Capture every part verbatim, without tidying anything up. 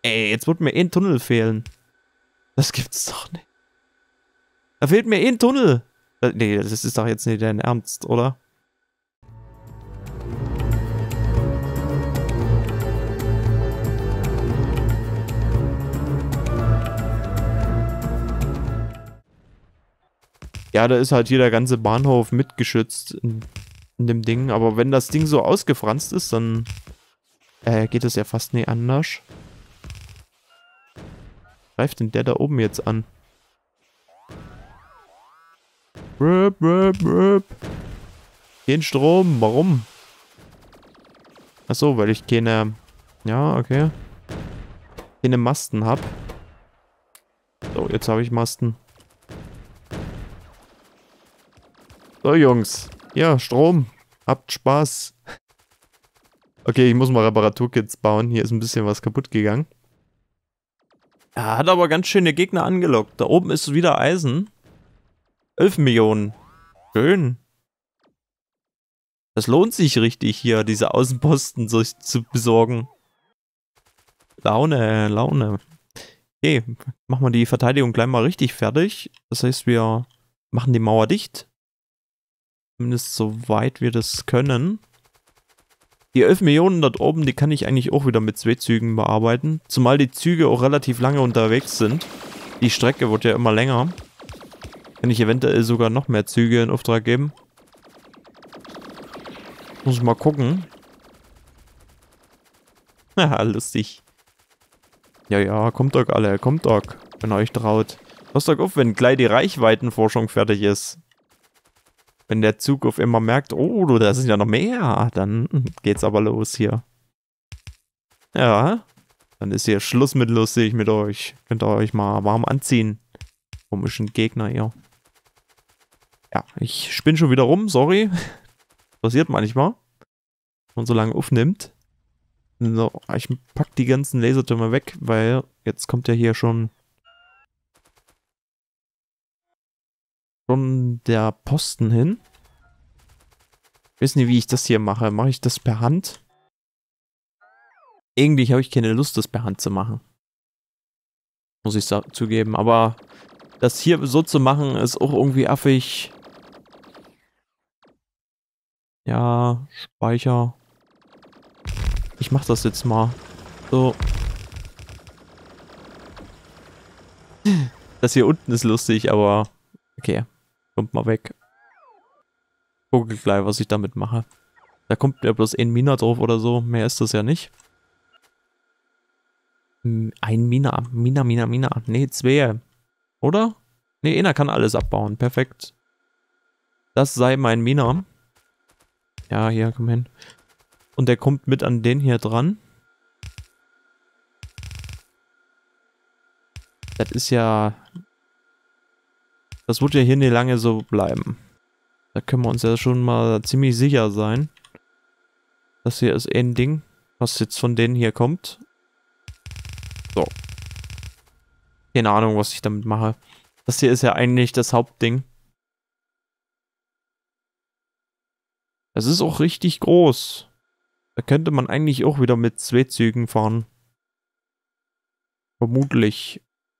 Ey, jetzt wird mir eh ein Tunnel fehlen. Das gibt's doch nicht. Da fehlt mir eh ein Tunnel. Äh, nee, das ist doch jetzt nicht dein Ernst, oder? Ja, da ist halt hier der ganze Bahnhof mitgeschützt in, in dem Ding. Aber wenn das Ding so ausgefranst ist, dann äh, geht es ja fast nie anders. Greift denn der da oben jetzt an? Röp, röp, röp. Kein Strom, warum? Achso, weil ich keine... Ja, okay. Keine Masten hab. So, jetzt habe ich Masten. So, Jungs. Ja, Strom. Habt Spaß. Okay, ich muss mal Reparaturkits bauen. Hier ist ein bisschen was kaputt gegangen. Er hat aber ganz schöne Gegner angelockt. Da oben ist wieder Eisen. elf Millionen. Schön. Das lohnt sich richtig hier, diese Außenposten so zu besorgen. Laune, Laune. Okay, machen wir die Verteidigung gleich mal richtig fertig. Das heißt, wir machen die Mauer dicht. Zumindest soweit wir das können. Die elf Millionen dort oben, die kann ich eigentlich auch wieder mit zwei Zügen bearbeiten. Zumal die Züge auch relativ lange unterwegs sind. Die Strecke wird ja immer länger. Kann ich eventuell sogar noch mehr Züge in Auftrag geben. Muss ich mal gucken. Haha, lustig. Ja, ja, kommt doch alle, kommt doch, wenn ihr euch traut. Passt doch auf, wenn gleich die Reichweitenforschung fertig ist. Wenn der Zug auf immer merkt, oh, da sind ja noch mehr, dann geht's aber los hier. Ja, dann ist hier Schluss mit lustig mit euch. Könnt ihr euch mal warm anziehen. Komischen Gegner hier. Ja, ich spinne schon wieder rum, sorry. Passiert manchmal. Wenn man so lange aufnimmt. So, ich pack die ganzen Lasertürme weg, weil jetzt kommt ja hier schon schon der Posten hin. Ich weiß nicht, wie ich das hier mache. Mache ich das per Hand? Irgendwie habe ich keine Lust, das per Hand zu machen. Muss ich zugeben. Aber das hier so zu machen, ist auch irgendwie affig. Ja, Speicher. Ich mach das jetzt mal. So. Das hier unten ist lustig, aber okay. Kommt mal weg. Gucke gleich, was ich damit mache. Da kommt ja bloß ein Mina drauf oder so. Mehr ist das ja nicht. Ein Mina. Mina, Mina, Mina. Nee, zwei. Oder? Nee, einer kann alles abbauen. Perfekt. Das sei mein Mina. Ja, hier, komm hin. Und der kommt mit an den hier dran. Das ist ja... Das wird ja hier nicht lange so bleiben. Da können wir uns ja schon mal ziemlich sicher sein. Das hier ist ein Ding, was jetzt von denen hier kommt. So. Keine Ahnung, was ich damit mache. Das hier ist ja eigentlich das Hauptding. Das ist auch richtig groß. Da könnte man eigentlich auch wieder mit zwei Zügen fahren. Vermutlich.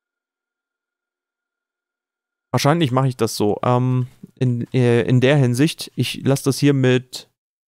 Wahrscheinlich mache ich das so. Ähm, in, äh, in der Hinsicht, ich lasse das hier mit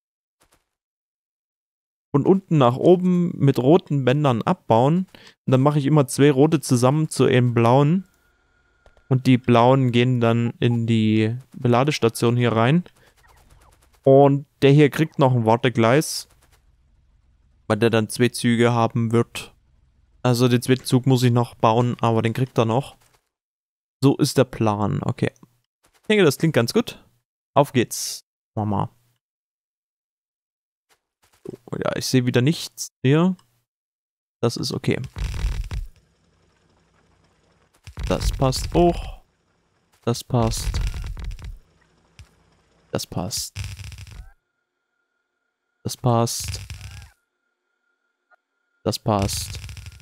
von unten nach oben mit roten Bändern abbauen. Und dann mache ich immer zwei rote zusammen zu einem blauen. Und die blauen gehen dann in die Beladestation hier rein. Und der hier kriegt noch ein Wartegleis. Weil der dann zwei Züge haben wird. Also den zweiten Zug muss ich noch bauen, aber den kriegt er noch. So ist der Plan. Okay. Ich denke, das klingt ganz gut. Auf geht's. Mama. Oh ja, ich sehe wieder nichts hier. Das ist okay. Das passt auch. Das passt. Das passt. Das passt. Das passt.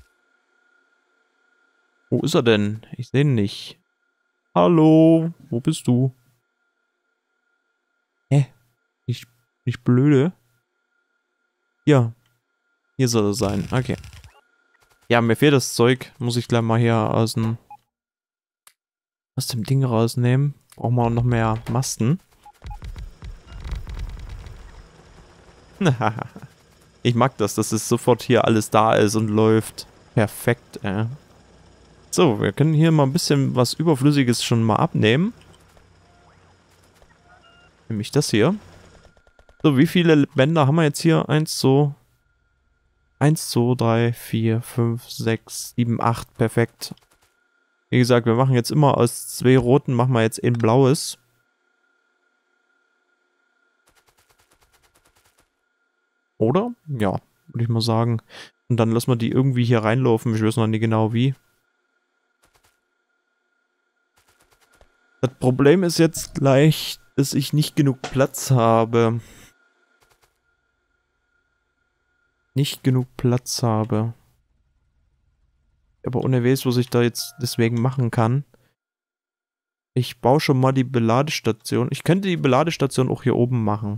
Wo ist er denn? Ich sehe ihn nicht. Hallo? Wo bist du? Hä? Nicht, nicht blöde? Ja. Hier soll er sein. Okay. Ja, mir fehlt das Zeug. Muss ich gleich mal hier aus dem, aus dem Ding rausnehmen. Brauchen wir auch noch mehr Masten. Ich mag das, dass es sofort hier alles da ist und läuft. Perfekt, ey. So, wir können hier mal ein bisschen was Überflüssiges schon mal abnehmen. Nämlich das hier. So, wie viele Bänder haben wir jetzt hier? Eins, so. Eins, zwei, drei, vier, fünf, sechs, sieben, acht. Perfekt. Wie gesagt, wir machen jetzt immer aus zwei roten, machen wir jetzt ein blaues. Oder? Ja, würde ich mal sagen. Und dann lassen wir die irgendwie hier reinlaufen. Ich weiß noch nicht genau wie. Das Problem ist jetzt gleich, dass ich nicht genug Platz habe. Nicht genug Platz habe. Aber ohne weiß, was ich da jetzt deswegen machen kann. Ich baue schon mal die Beladestation. Ich könnte die Beladestation auch hier oben machen.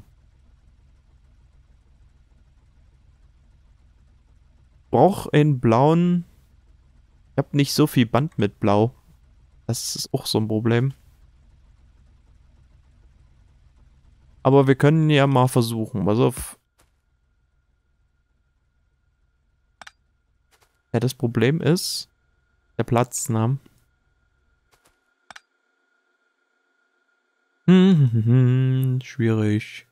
Ich brauche einen blauen... Ich habe nicht so viel Band mit Blau. Das ist auch so ein Problem. Aber wir können ja mal versuchen. Pass auf. Ja, das Problem ist der Platz, ne? Hm, hm, hm, schwierig.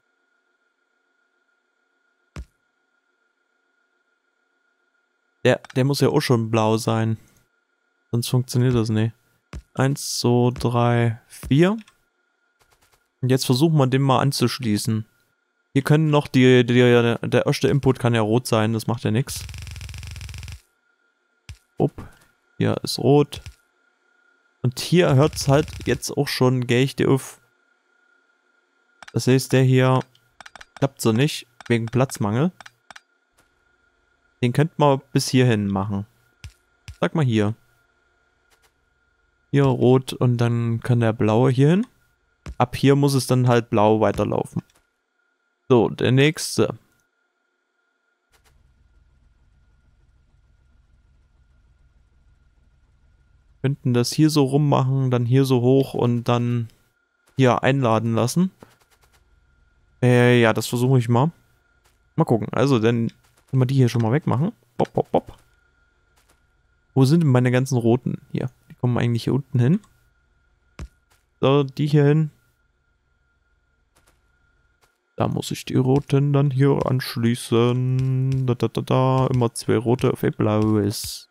Der, der muss ja auch schon blau sein. Sonst funktioniert das nicht. Eins, zwei, drei, vier. Und jetzt versuchen wir den mal anzuschließen. Hier können noch die, die der erste Input kann ja rot sein, das macht ja nichts. Upp, hier ist rot. Und hier hört es halt jetzt auch schon, gehe ich dir auf. Das heißt, der hier klappt so nicht, wegen Platzmangel. Den könnte man bis hierhin machen. Sag mal hier. Hier rot und dann kann der blaue hier hin. Ab hier muss es dann halt blau weiterlaufen. So, der nächste. Könnten das hier so rummachen, dann hier so hoch und dann hier einladen lassen. Äh, ja, das versuche ich mal. Mal gucken. Also, dann können wir die hier schon mal wegmachen. Bop, bop, bop. Wo sind denn meine ganzen roten? Hier. Die kommen eigentlich hier unten hin. So, die hier hin. Da muss ich die roten dann hier anschließen. Da, da, da, da. Immer zwei rote auf ein blaues.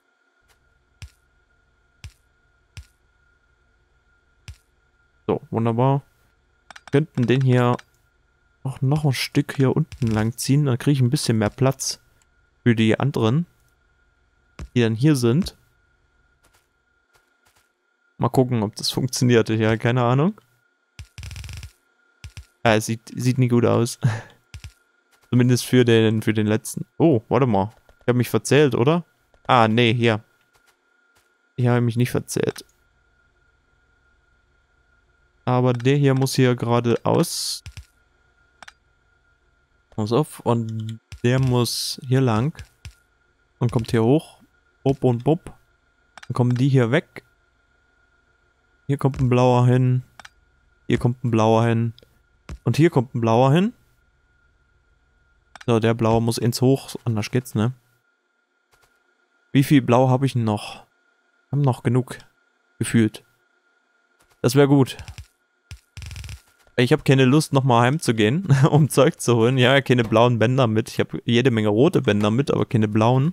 So, wunderbar. Wir könnten den hier auch noch ein Stück hier unten lang ziehen. Dann kriege ich ein bisschen mehr Platz für die anderen, die dann hier sind. Mal gucken, ob das funktioniert. Ja, keine Ahnung. Ja, es sieht, sieht nicht gut aus. Zumindest für den, für den letzten. Oh, warte mal. Ich habe mich verzählt, oder? Ah, nee, hier. Ich habe mich nicht verzählt. Aber der hier muss hier geradeaus. Pass auf. Und der muss hier lang. Und kommt hier hoch. Bop und bop. Dann kommen die hier weg. Hier kommt ein blauer hin. Hier kommt ein blauer hin. Und hier kommt ein blauer hin. So, der blaue muss ins Hoch. Anders geht's, ne? Wie viel Blau habe ich noch? Wir haben noch genug. Gefühlt. Das wäre gut. Ich habe keine Lust, nochmal heimzugehen, um Zeug zu holen. Ja, keine blauen Bänder mit. Ich habe jede Menge rote Bänder mit, aber keine blauen.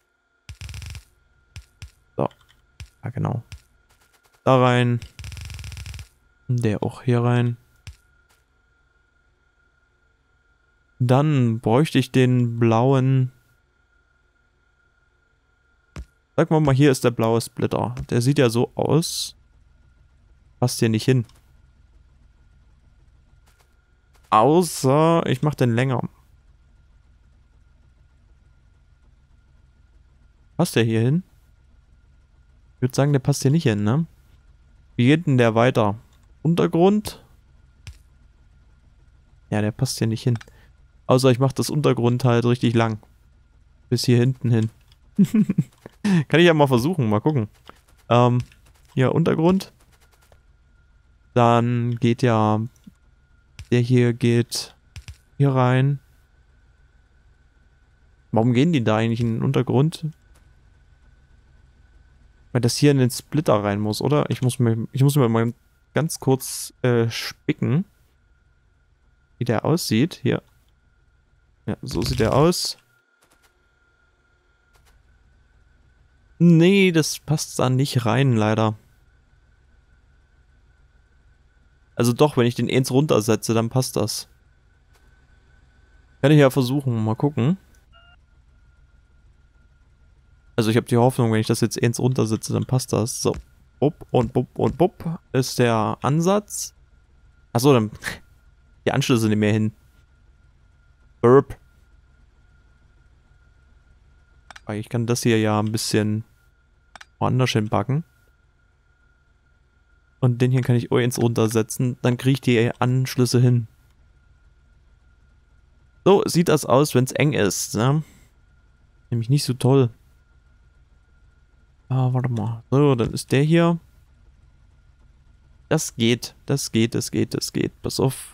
So. Ja, genau. Da rein. Der auch hier rein. Dann bräuchte ich den blauen... Sag mal mal, hier ist der blaue Splitter. Der sieht ja so aus. Passt hier nicht hin. Außer, ich mache den länger. Passt der hier hin? Ich würde sagen, der passt hier nicht hin, ne? Wie geht denn der weiter? Untergrund? Ja, der passt hier nicht hin. Außer ich mache das Untergrund halt richtig lang. Bis hier hinten hin. Kann ich ja mal versuchen, mal gucken. Ähm, hier Untergrund. Dann geht ja, der hier geht hier rein. Warum gehen die da eigentlich in den Untergrund? Weil das hier in den Splitter rein muss, oder? Ich muss mir, ich muss mir mal ganz kurz äh, spicken, wie der aussieht. Hier. Ja, so sieht der aus. Nee, das passt da nicht rein, leider. Also doch, wenn ich den eins runtersetze, dann passt das. Kann ich ja versuchen, mal gucken. Also ich habe die Hoffnung, wenn ich das jetzt eins runtersetze, dann passt das. So. Bupp und bupp und bupp ist der Ansatz. Achso, dann die Anschlüsse nicht mehr hin. Burp. Ich kann das hier ja ein bisschen woanders hinpacken. Und den hier kann ich eins runtersetzen. Dann kriege ich die Anschlüsse hin. So sieht das aus, wenn es eng ist. Ne? Nämlich nicht so toll. Ah, warte mal. So, dann ist der hier. Das geht. Das geht, das geht, das geht. Pass auf.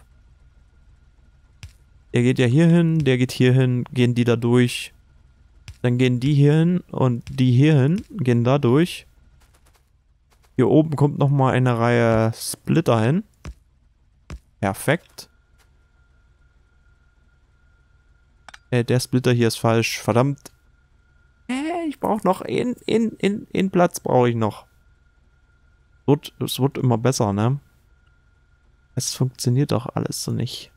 Der geht ja hier hin, der geht hier hin, gehen die da durch. Dann gehen die hier hin und die hier hin, gehen da durch. Hier oben kommt nochmal eine Reihe Splitter hin. Perfekt. Äh, der Splitter hier ist falsch. Verdammt. Äh, ich brauche noch einen, einen, einen, einen Platz brauche ich noch. Es wird, es wird immer besser, ne? Es funktioniert doch alles so nicht.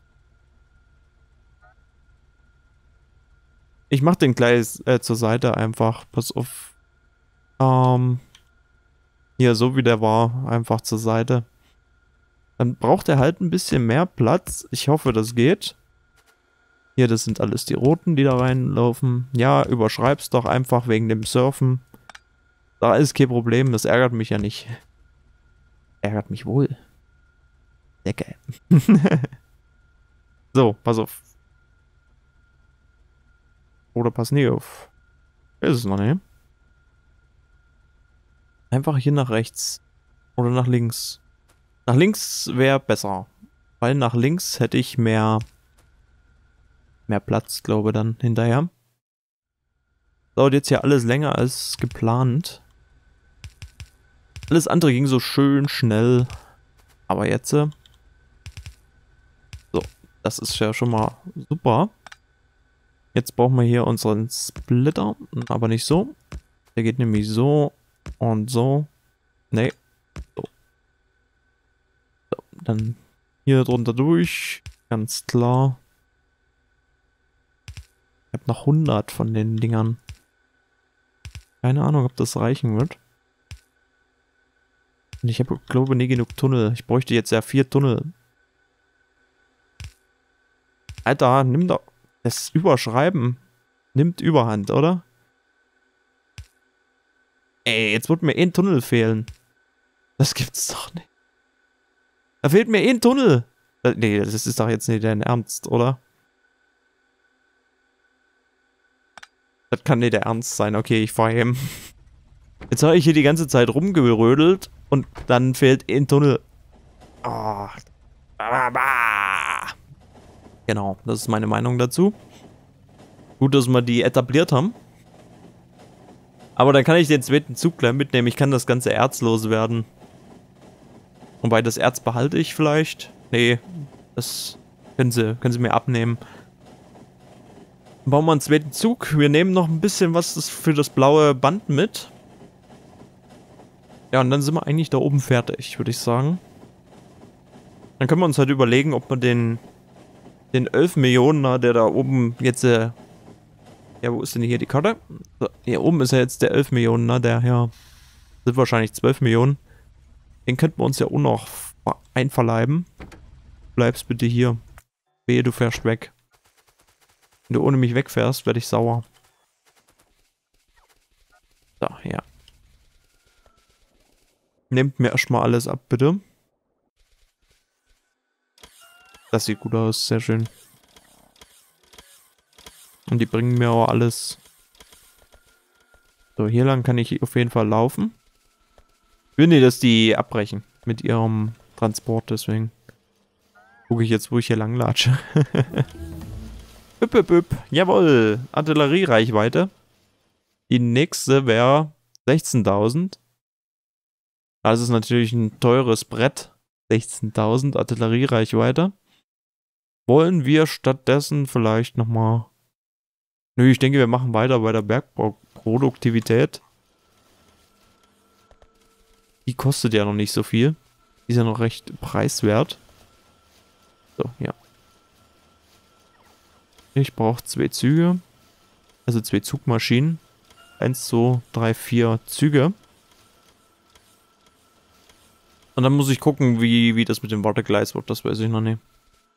Ich mach den gleich äh, zur Seite einfach. Pass auf. Ähm. Hier, so wie der war, einfach zur Seite. Dann braucht er halt ein bisschen mehr Platz. Ich hoffe, das geht. Hier, das sind alles die Roten, die da reinlaufen. Ja, überschreib's doch einfach wegen dem Surfen. Da ist kein Problem, das ärgert mich ja nicht. Ärgert mich wohl. Decke. So, pass auf. Oder pass nie auf. Ist es noch nicht. Einfach hier nach rechts. Oder nach links. Nach links wäre besser. Weil nach links hätte ich mehr mehr Platz, glaube ich, dann hinterher. Dauert jetzt ja alles länger als geplant. Alles andere ging so schön schnell. Aber jetzt... So, das ist ja schon mal super. Jetzt brauchen wir hier unseren Splitter. Aber nicht so. Der geht nämlich so und so. Nee. So. So, dann hier drunter durch. Ganz klar. Ich habe noch hundert von den Dingern. Keine Ahnung, ob das reichen wird. Und ich habe, glaube nie genug Tunnel. Ich bräuchte jetzt ja vier Tunnel. Alter, nimm doch... Das Überschreiben nimmt Überhand, oder? Ey, jetzt wird mir ein Tunnel fehlen. Das gibt's doch nicht. Da fehlt mir ein Tunnel. Nee, das ist doch jetzt nicht dein Ernst, oder? Das kann nicht der Ernst sein. Okay, ich fahr heim. Jetzt habe ich hier die ganze Zeit rumgerödelt und dann fehlt ein Tunnel. Oh. Genau, das ist meine Meinung dazu. Gut, dass wir die etabliert haben. Aber dann kann ich den zweiten Zug gleich mitnehmen. Ich kann das ganze Erz loswerden. Wobei, das Erz behalte ich vielleicht. Nee, das können sie, können sie mir abnehmen. Bauen wir einen zweiten Zug. Wir nehmen noch ein bisschen was für das blaue Band mit. Ja, und dann sind wir eigentlich da oben fertig, würde ich sagen. Dann können wir uns halt überlegen, ob wir den den elf Millionen, der da oben jetzt... Äh, ja, wo ist denn hier die Karte? So, hier oben ist ja jetzt der elf Millionen, der hier sind wahrscheinlich zwölf Millionen. Den könnten wir uns ja auch noch einverleiben. Bleibst bitte hier. Wehe, du fährst weg. Wenn du ohne mich wegfährst, werde ich sauer. So, ja. Nehmt mir erstmal alles ab, bitte. Das sieht gut aus, sehr schön. Und die bringen mir auch alles. So, hier lang kann ich auf jeden Fall laufen. Ich will nicht, dass die abbrechen mit ihrem Transport, deswegen gucke ich jetzt, wo ich hier lang latsche. Üpp, üpp, üpp. Jawohl, Artilleriereichweite. Die nächste wäre sechzehntausend. Das ist natürlich ein teures Brett. sechzehntausend Artilleriereichweite. Wollen wir stattdessen vielleicht nochmal... Nö, ich denke, wir machen weiter bei der Bergbauproduktivität. Die kostet ja noch nicht so viel. Die ist ja noch recht preiswert. So, ja. Ich brauche zwei Züge. Also zwei Zugmaschinen. Eins, zwei, drei, vier Züge. Und dann muss ich gucken, wie, wie das mit dem Wartegleis wird. Das weiß ich noch nicht.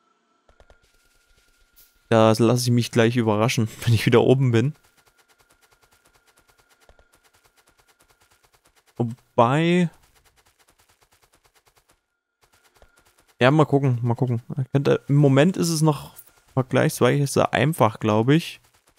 Da lasse ich mich gleich überraschen, wenn ich wieder oben bin. Wobei... Ja, mal gucken, mal gucken. Im Moment ist es noch vergleichsweise einfach, glaube ich.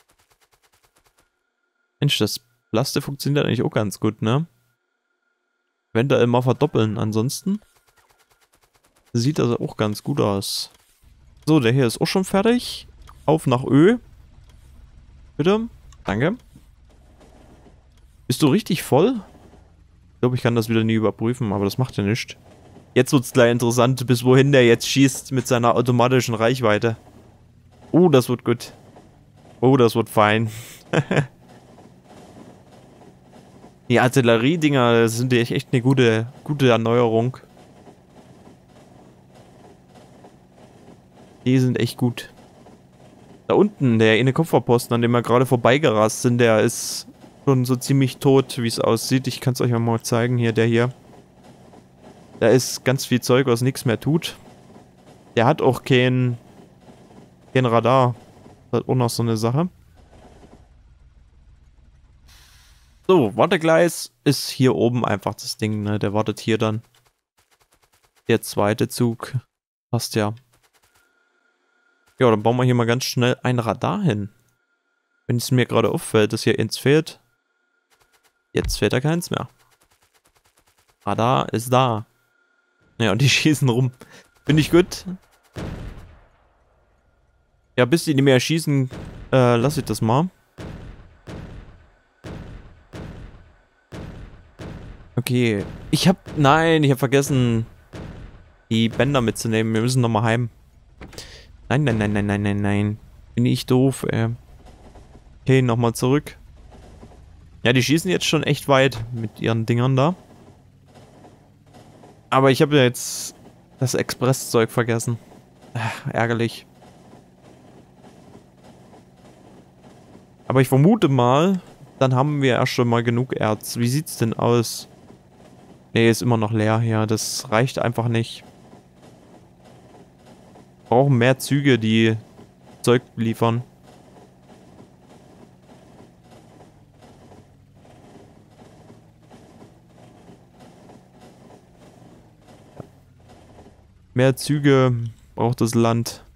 Mensch, das Plastik funktioniert eigentlich auch ganz gut, ne? Eventuell mal verdoppeln, ansonsten sieht das auch ganz gut aus. So, der hier ist auch schon fertig. Auf nach Ö. Bitte. Danke. Bist du richtig voll? Ich glaube, ich kann das wieder nie überprüfen, aber das macht ja nichts. Jetzt wird es gleich interessant, bis wohin der jetzt schießt mit seiner automatischen Reichweite. Oh, das wird gut. Oh, das wird fein. Die Artillerie-Dinger sind echt eine gute, gute Erneuerung. Die sind echt gut. Da unten, der eine Kupferposten, an dem wir gerade vorbeigerast sind, der ist schon so ziemlich tot, wie es aussieht. Ich kann es euch mal zeigen, hier, der hier. Da ist ganz viel Zeug, was nichts mehr tut. Der hat auch kein, kein Radar. Das ist auch noch so eine Sache. So, Wartegleis ist hier oben einfach das Ding, ne? Der wartet hier dann. Der zweite Zug passt ja. Ja, dann bauen wir hier mal ganz schnell ein Radar hin. Wenn es mir gerade auffällt, dass hier eins fehlt. Jetzt fehlt da keins mehr. Radar ist da. Ja, und die schießen rum. Finde ich gut. Ja, bis die nicht mehr schießen, äh, lasse ich das mal. Okay. Ich hab... Nein, ich habe vergessen, die Bänder mitzunehmen. Wir müssen nochmal heim. Nein, nein, nein, nein, nein, nein, nein. Bin ich doof, ey. Okay, nochmal zurück. Ja, die schießen jetzt schon echt weit mit ihren Dingern da. Aber ich habe ja jetzt das Expresszeug vergessen. Ach, ärgerlich. Aber ich vermute mal, dann haben wir erst schon mal genug Erz. Wie sieht's denn aus? Nee, ist immer noch leer hier. Das reicht einfach nicht. Wir brauchen mehr Züge, die Zeug liefern. Mehr Züge braucht das Land.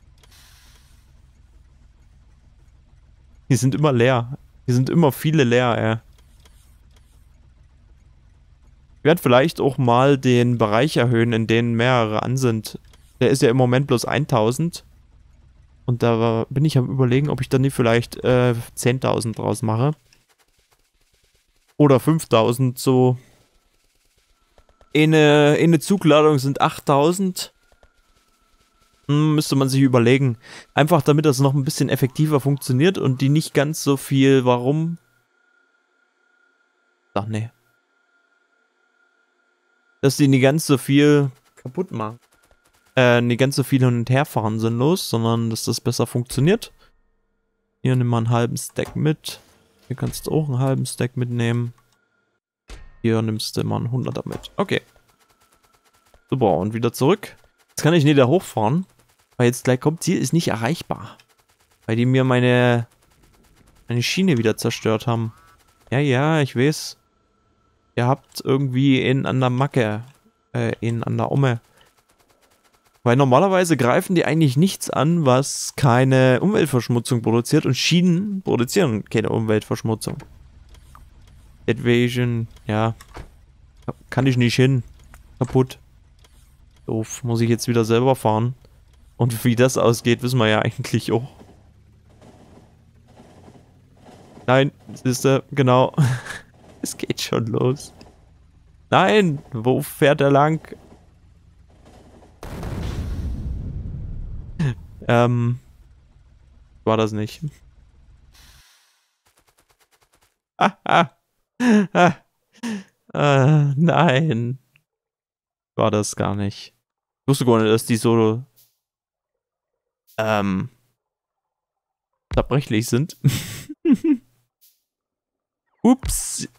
Die sind immer leer. Hier sind immer viele leer, ey. Ich werde vielleicht auch mal den Bereich erhöhen, in denen mehrere an sind. Der ist ja im Moment bloß eintausend. Und da bin ich am Überlegen, ob ich dann nicht vielleicht äh, zehntausend draus mache. Oder fünftausend, so. Eine, eine Zugladung sind achttausend. Hm, müsste man sich überlegen. Einfach damit das noch ein bisschen effektiver funktioniert und die nicht ganz so viel... Warum? Ach nee. Dass die nicht ganz so viel kaputt machen. Äh, nicht ganz so viel hin und her fahren sinnlos, sondern dass das besser funktioniert. Hier nimm mal einen halben Stack mit. Hier kannst du auch einen halben Stack mitnehmen. Hier nimmst du mal einen hunderter mit. Okay. Super, und wieder zurück. Jetzt kann ich nicht da hochfahren, weil jetzt gleich kommt, Ziel ist nicht erreichbar. Weil die mir meine, meine Schiene wieder zerstört haben. Ja, ja, ich weiß. Ihr habt irgendwie ihn an der Macke, äh, ihn an der Omme. Weil normalerweise greifen die eigentlich nichts an, was keine Umweltverschmutzung produziert und Schienen produzieren keine Umweltverschmutzung. Evasion, ja. Kann ich nicht hin. Kaputt. Doof. Muss ich jetzt wieder selber fahren. Und wie das ausgeht, wissen wir ja eigentlich auch. Nein, siehste, genau. Es geht schon los. Nein, wo fährt er lang? ähm, war das nicht. Ah, ah, ah, äh, nein. War das gar nicht. Ich wusste gar nicht, dass die so ähm, zerbrechlich sind. Ups.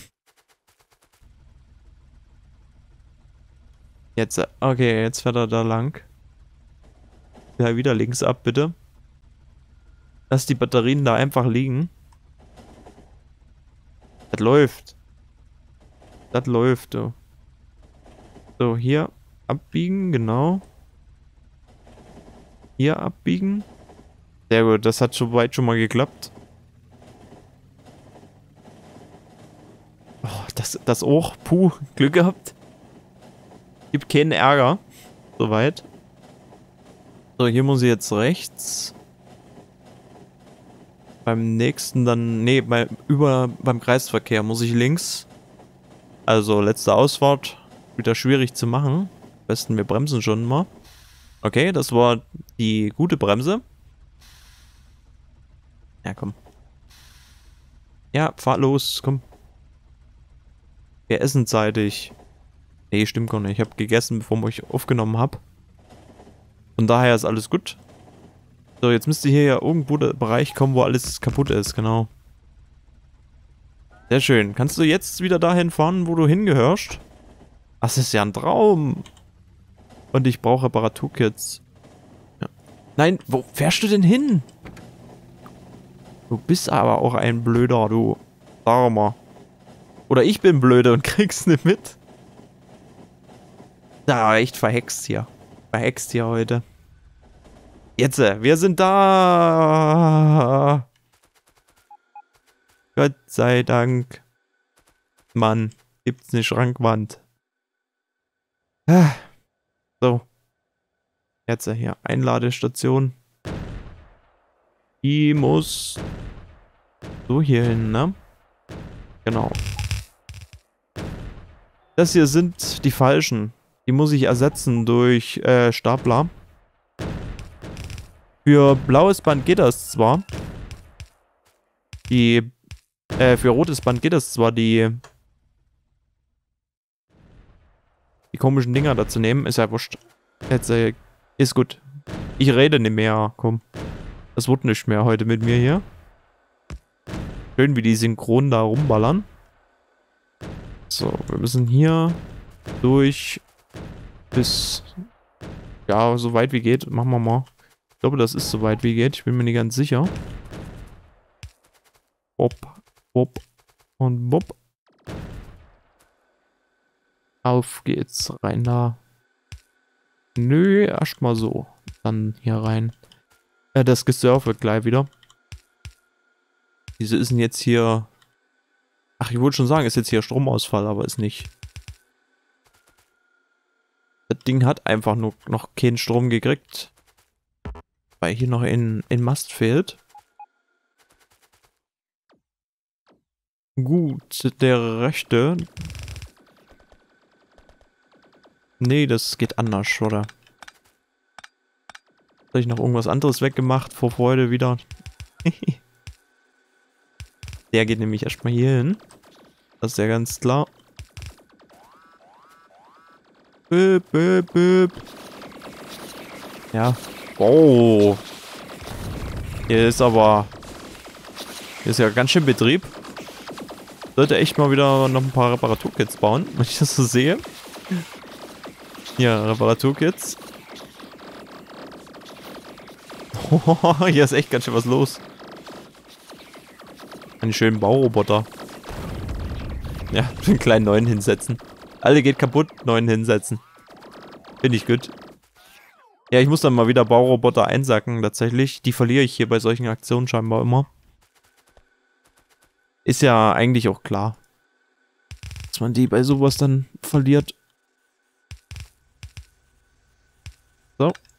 Jetzt, okay, jetzt fährt er da lang. Ja, wieder links ab, bitte. Lass die Batterien da einfach liegen. Das läuft. Das läuft, du. So, hier abbiegen, genau. Hier abbiegen. Sehr gut, das hat schon weit schon mal geklappt. Oh, das, das auch. Puh, Glück gehabt. Gibt keinen Ärger. Soweit. So, hier muss ich jetzt rechts. Beim nächsten dann, nee, bei, über, beim Kreisverkehr muss ich links. Also letzte Ausfahrt. Wieder schwierig zu machen. Am besten wir bremsen schon mal. Okay, das war die gute Bremse. Ja, komm. Ja, fahr los, komm. Wir essen zeitig. Nee, stimmt gar nicht. Ich habe gegessen, bevor ich aufgenommen habe. Von daher ist alles gut. So, jetzt müsste hier ja irgendwo der Bereich kommen, wo alles kaputt ist, genau. Sehr schön. Kannst du jetzt wieder dahin fahren, wo du hingehörst? Das ist ja ein Traum. Und ich brauche Reparaturkits. Ja. Nein, wo fährst du denn hin? Du bist aber auch ein Blöder, du. Sag mal. Oder ich bin blöde und krieg's nicht mit. Da, echt verhext hier. Verhext hier heute. Jetzt, wir sind da. Gott sei Dank. Mann, gibt's eine Schrankwand. Ah. So. Jetzt hier, Einladestation. Die muss so hier hin, ne? Genau. Das hier sind die falschen. Die muss ich ersetzen durch äh, Stapler. Für blaues Band geht das zwar. Die, äh, für rotes Band geht das zwar, die die komischen Dinger da zu nehmen. Ist ja wurscht. Jetzt, äh, ist gut. Ich rede nicht mehr, komm. Das wird nicht mehr heute mit mir hier. Schön, wie die synchron da rumballern. So, wir müssen hier durch bis, ja, so weit wie geht. Machen wir mal. Ich glaube, das ist so weit wie geht. Ich bin mir nicht ganz sicher. Bob, Bob und Bob. Auf geht's. Rein da. Nö, erstmal so. Dann hier rein. Äh, das Gesurf wird gleich wieder. Wieso ist denn jetzt hier... Ach, ich wollte schon sagen, ist jetzt hier Stromausfall, aber ist nicht. Das Ding hat einfach nur noch keinen Strom gekriegt. Weil hier noch ein, ein Mast fehlt. Gut, der rechte. Nee, das geht anders, oder? Habe ich noch irgendwas anderes weggemacht vor Freude wieder? Der geht nämlich erstmal hier hin. Das ist ja ganz klar. Böp, böp, böp. Ja. Oh. Hier ist aber... Hier ist ja ganz schön Betrieb. Sollte echt mal wieder noch ein paar Reparaturkits bauen, wenn ich das so sehe. Hier, Reparaturkits. Oh, hier ist echt ganz schön was los. Einen schönen Bauroboter. Ja, einen kleinen neuen hinsetzen. Alle geht kaputt, neuen hinsetzen. Finde ich gut. Ja, ich muss dann mal wieder Bauroboter einsacken, tatsächlich. Die verliere ich hier bei solchen Aktionen scheinbar immer. Ist ja eigentlich auch klar. dass man die bei sowas dann verliert. So.